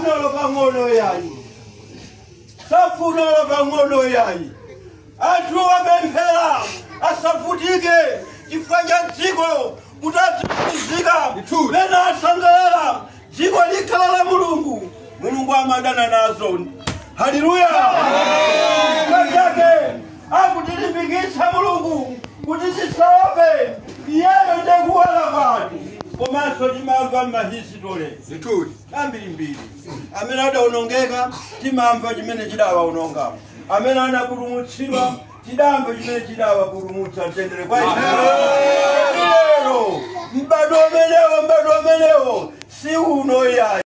Safuna lopangono yayi. Safuna lopangono yayi. Anthu amemphera asafutike chifanya dziko kutazika mena asangalala dziko likhala la Mulungu. Mulungu amadana nazo. Haleluya. Kajake akutilimbikitsa Mulungu kuti tisaope yeye ndekuwala bati. Komanso timamva mahisitole zituli ambirimbiri amene adaonongeka timamva chimene chidawa unonga amene anapulumutsidwa tidamva chimene chidawa pulumutsa tendere kwa lero mbado umenewo si uno yayi.